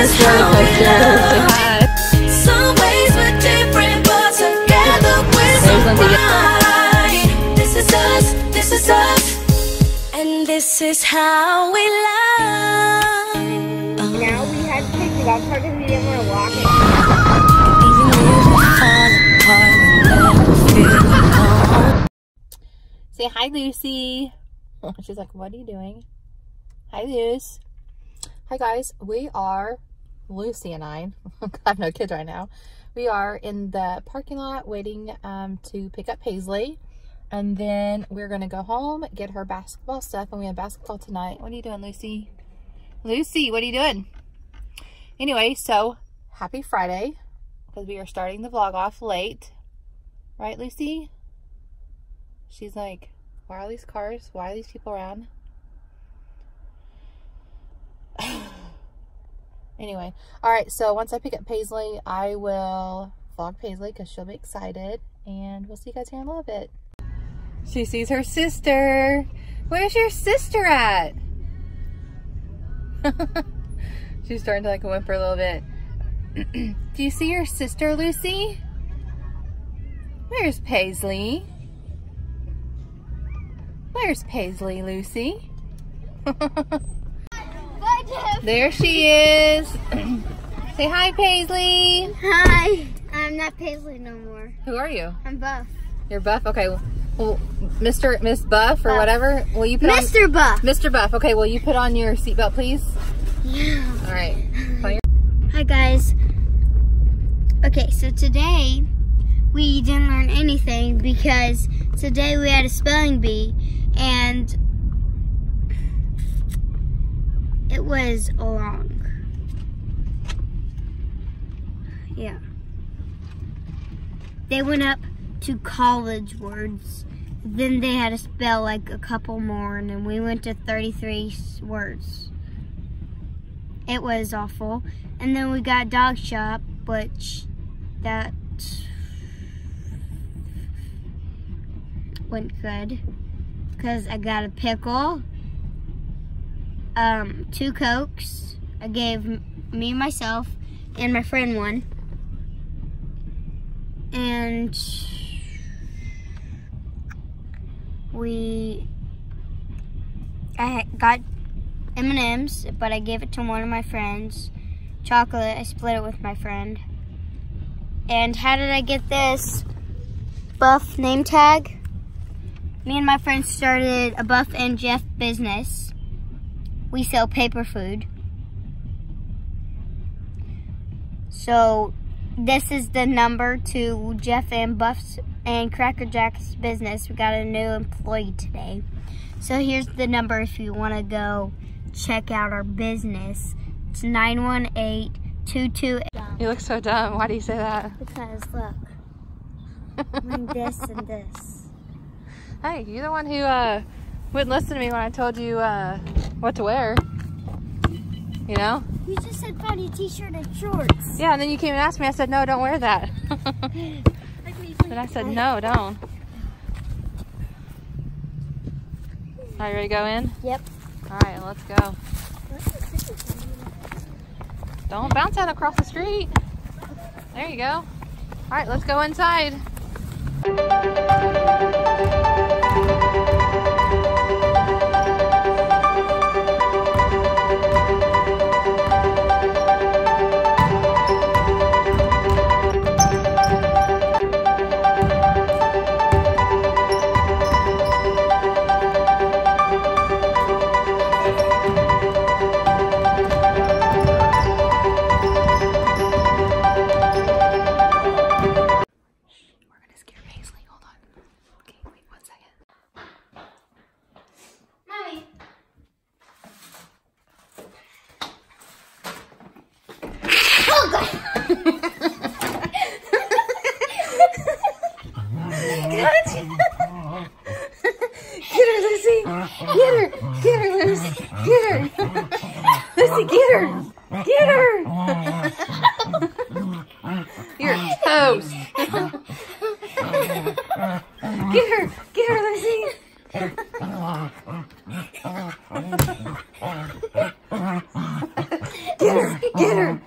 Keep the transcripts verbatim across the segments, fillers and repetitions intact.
is how we love. Some ways we're different, but together we're so bright. This is us, this is us, and this is how we love. Now we had to take the golf cart because we didn't want to walk it. Even if we fall apart, we'll never feel alone. Say hi, Lucy. She's like, what are you doing? Hi, Luce. Hi, guys. We are, Lucy and I, I have no kids right now. We are in the parking lot waiting um, to pick up Paisley. And then we're going to go home, get her basketball stuff, and we have basketball tonight. What are you doing, Lucy? Lucy, what are you doing? Anyway, so happy Friday, because we are starting the vlog off late. Right, Lucy? She's like, why are all these cars? Why are these people around? Anyway, all right, so once I pick up Paisley, I will vlog Paisley because she'll be excited, and we'll see you guys here in a little bit. She sees her sister. Where's your sister at? She's starting to like whimper a little bit. Do you see your sister, Lucy? Where's Paisley? Where's Paisley, Lucy? There she is. Say hi, Paisley. Hi. I'm not Paisley no more. Who are you? I'm Buff. You're Buff? Okay. Well, Mister Miss Buff or Buff. whatever. Will you put Mister on, Buff. Mister Buff. Okay, will you put on your seatbelt, please? Yeah. All right. Hi, guys. Okay, so today we didn't learn anything because today we had a spelling bee and it was long. Yeah. They went up to college words. Then they had to spell like a couple more, and then we went to thirty-three words. It was awful. And then we got dog shop, which that went good because I got a pickle, um, two Cokes. I gave me, myself, and my friend one. And we, I got M and M's, but I gave it to one of my friends. Chocolate, I split it with my friend. And how did I get this Buff name tag? Me and my friend started a Buff and Jeff business. We sell paper food. So this is the number to Jeff and Buff's and Cracker Jack's business. We got a new employee today. So here's the number if you want to go check out our business. It's nine one eight, two two eight. You look so dumb. Why do you say that? Because look, I'm this and this. Hey, you're the one who uh, wouldn't listen to me when I told you uh, what to wear. You know? You just said find a t-shirt and shorts. Yeah, and then you came and asked me. I said, no, don't wear that. And I said, no, don't. Are you ready to go in? Yep. All right, let's go. Don't bounce out across the street. There you go. All right, let's go inside. Get her! Get her, Lucy! Get her! Lucy, get her! Get her! You're toast! Get her! Get her, Lucy! Get her! Get her!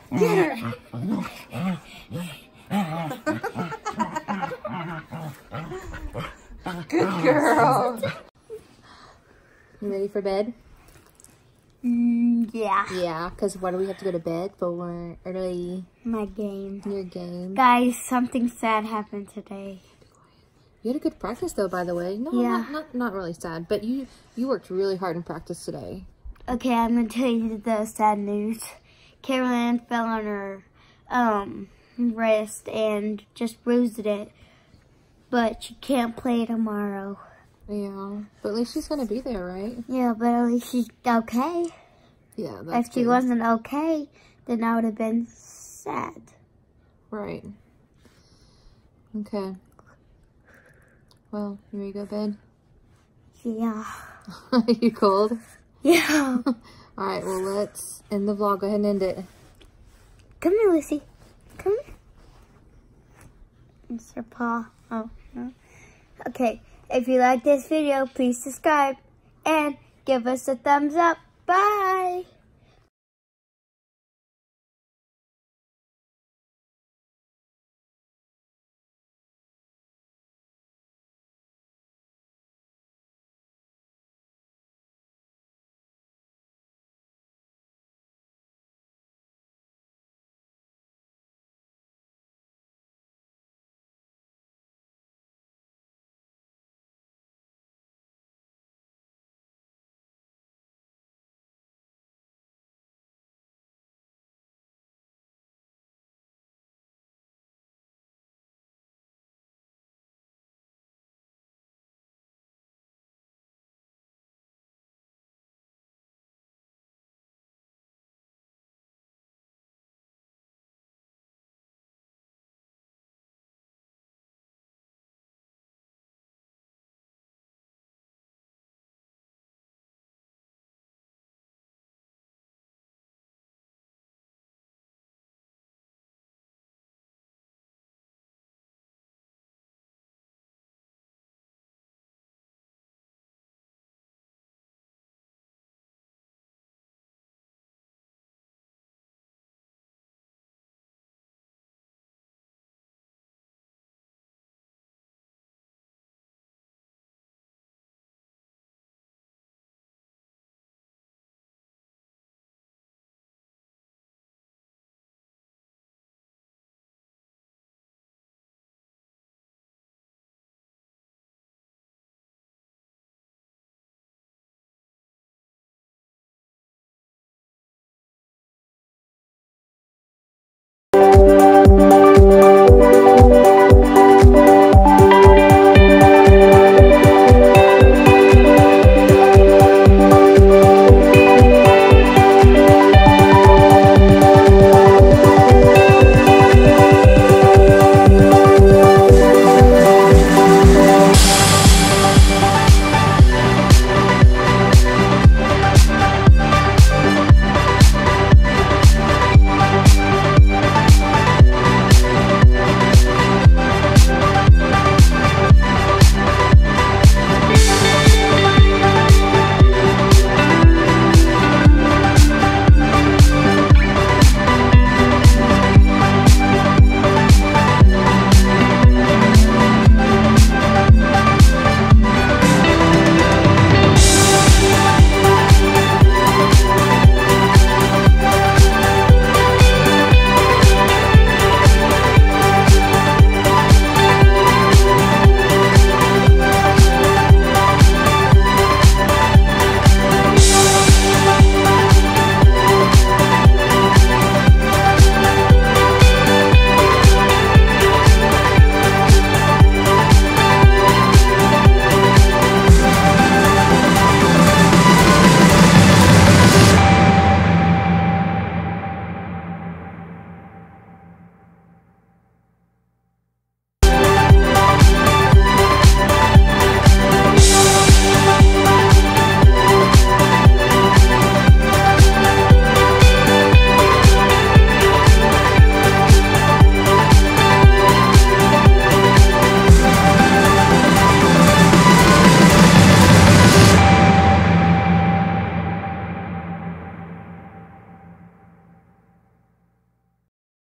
Yeah. Yeah, because why do we have to go to bed for early? My game. Your game. Guys, something sad happened today. You had a good practice though, by the way. No, Yeah. not, not not really sad, but you you worked really hard in practice today. Okay, I'm gonna tell you the sad news. Carolyn fell on her um wrist and just bruised it, but she can't play tomorrow. Yeah, but at least she's gonna be there, right? Yeah, but at least she's okay. Yeah, that's If she good. wasn't okay, then I would have been sad. Right. Okay. Well, you ready to go to bed? Yeah. Are you cold? Yeah. All right, well, let's end the vlog. Go ahead and end it. Come here, Lucy. Come here. Mister Paw. Oh, no. Okay, if you like this video, please subscribe and give us a thumbs up. Bye.